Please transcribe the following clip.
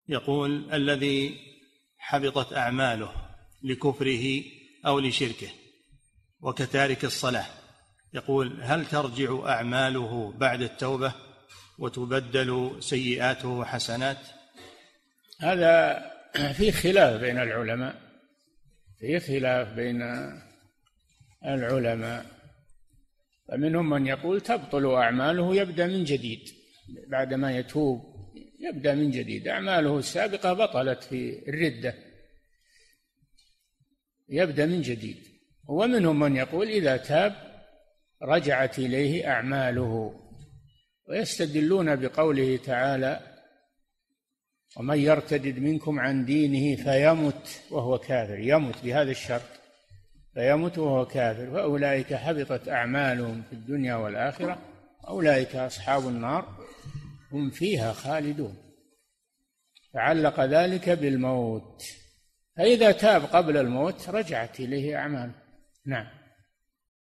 يقول: الذي حبطت أعماله لكفره أو لشركه وكتارك الصلاة، يقول: هل ترجع أعماله بعد التوبة وتبدل سيئاته حسنات؟ هذا في خلاف بين العلماء، فمنهم من يقول تبطل أعماله، يبدأ من جديد بعدما يتوب، يبدأ من جديد، أعماله السابقة بطلت في الردة، يبدأ من جديد. ومنهم من يقول إذا تاب رجعت إليه أعماله، ويستدلون بقوله تعالى: ومن يرتد منكم عن دينه فيمت وهو كافر، يمت بهذا الشرط، فيمت وهو كافر فأولئك حبطت أعمالهم في الدنيا والآخرة، أولئك أصحاب النار هم فيها خالدون. فعلق ذلك بالموت، فإذا تاب قبل الموت رجعت إليه أعماله. نعم.